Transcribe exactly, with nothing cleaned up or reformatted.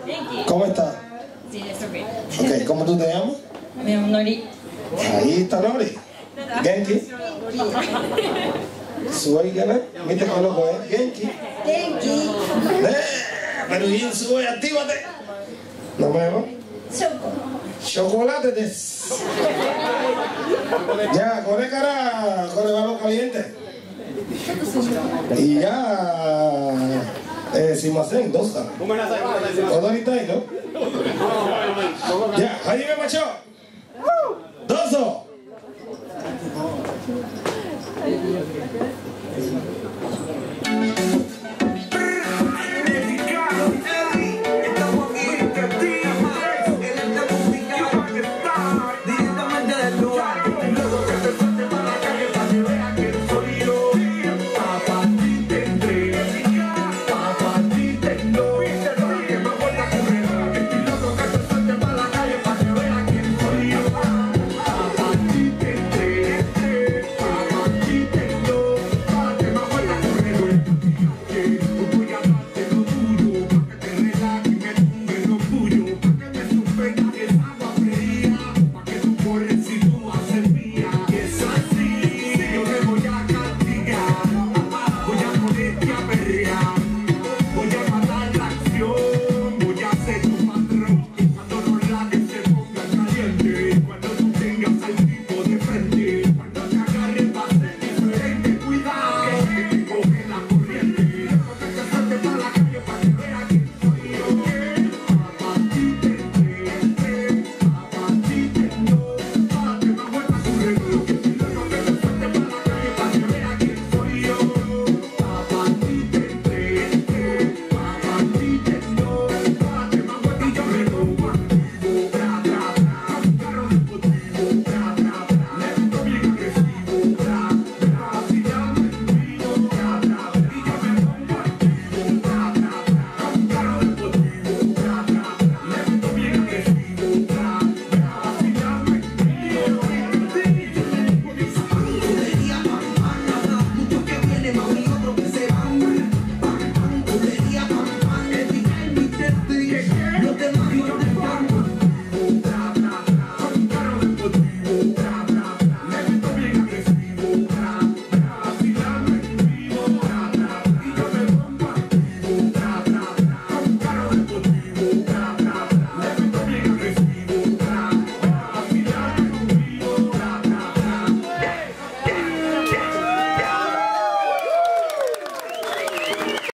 ¿Cómo estás? Sí, eso bien. Ok, ¿cómo tú te llamas? Me llamo Nori. Ahí está Nori. Genki. Sube que ver. Viste que loco es. Genki. Genki. Eh, pero bien, sube, actívate. No me veo. Choco. Chocolate de... Ya, con el cara, con el balón caliente. Y ya... Eh, si me hacen dos. ¿Cuándo ahorita ahí, no? Ya, ahí me macho.